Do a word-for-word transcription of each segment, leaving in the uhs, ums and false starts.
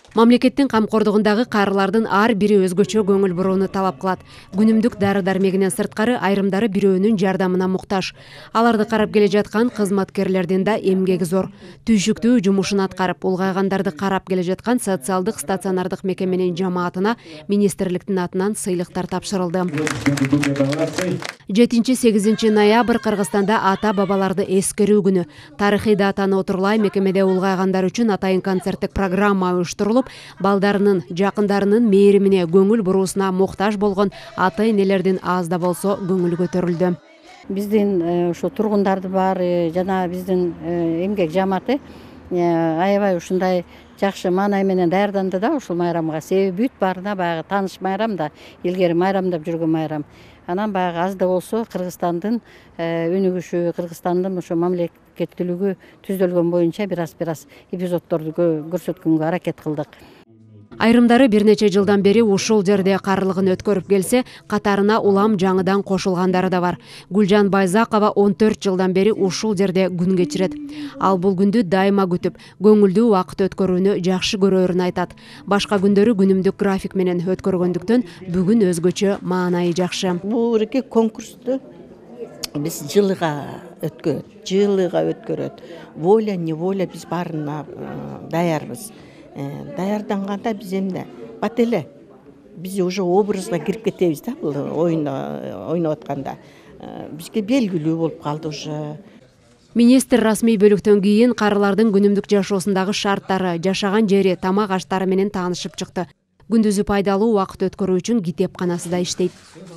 Мамлекеттин камкордугундагы карылардын ар бири өзгөчө көңүл бурууну талап кылат. Күнүмдүк дары дармегинен сырткары айрымдары бирөөнүн жардамына муктаж. Аларды карап келе жаткан кызматкерлердин да эмгеги зор. Түйшүктүү жумушун аткарып, улгайгандарды карап келе жаткан социалдык стационардык мекеменин жамаатына министрликтин атынан сыйлыктар тапшырылды. жетинчи сегизинчи ноябрь Кыргызстанда ата бабаларды эскерүү күнү. Тарыхый датаны отурлай мекемеде улгайгандар үчүн атайын концерттик программа уюштурулуп, балдарынын, жакындарынын мээримине, көңүл буруусуна муктаж болгон ата энелердин аз да болсо көңүлү көтөрүлдү. Биздин ушу тургундарды бар, жана биздин эмгек жамааты аябай ушундай жакшы маанай менен даярданды да ушул майрамга. Себеби бүт баарына баягы тааныш майрам да, илгери майрамдап жүргөн майрам. Анан баягы аз да болсо Кыргызстандын өнүгүшү, Кыргызстандын ошо мамлекеттүүлүгү түзөлгөн боюнча бир аз бир аз эпизоддорду көрсөткөнгө аракет кылдык. Айрымдары бир нече жылдан бери ушул жерде карлыгын өткөрүп келсе, катарына улам жаңыдан кошулгандары да бар. Гүлжан Байзакова он төрт жылдан бери ушул жерде күн кечирет. Ал бул күндү дайыма күтүп, көңүлдүү убакыт өткөрүүнү жакшы көрөөрүн айтат. Башка күндөрү күнүмдүк график менен өткөргөндүктөн бүгүн өзгөчө маанайы жакшы. Бул эки конкурсту биз жылыга өткөрөт, жылыга өткөрөт. Воля, неволя биз баарына даярбыз. Даярданганда биз эмне бат эле биз уже образга кирип кетебиз да, бул оюн ойноп атканда бизге белгилүү болуп калды уже. Министр расмий бөлүктөн кийин карылардын күнүмдүк жашоосундагы шарттары, жашаган жери, тамак аштары менен таанышып чыкты. Күндүзү пайдалуу убакыт өткөрүү үчүн китепканасы да иштейт.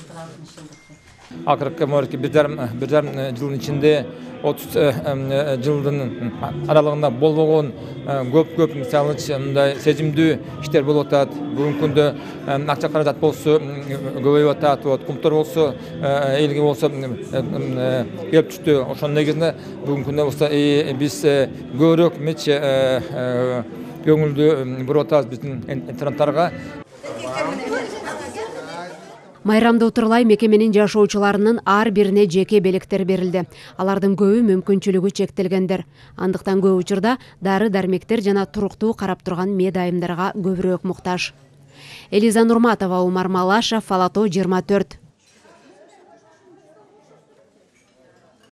Акыркы морки бир жарым жылдын ичинде отуз жылдын аралыгында болбогон көп-көп мисалы мындай сезимдүү иштер болуп атат. Бүгүнкү күндө акча каражат болсо көбөйүп атат, кумтор болсо, элге болсо келип түштү. Ошонун негизинде бүгүнкү күндө болсо биз көбүрөөк эмечи көңүлдү буруп атабыз биздин интернаттарга. Майрамды утурлай мекеменин жашоочуларынын ар бирине жеке белектер берилди. Алардын көбү мүмкүнчүлүгү чектелгендер. Андыктан көп учурда дары дармектер жана туруктуу карап турган медайымдарга көбүрөөк муктаж. Элиза Нурматова, Умар Малашев, Фалато жыйырма төрт.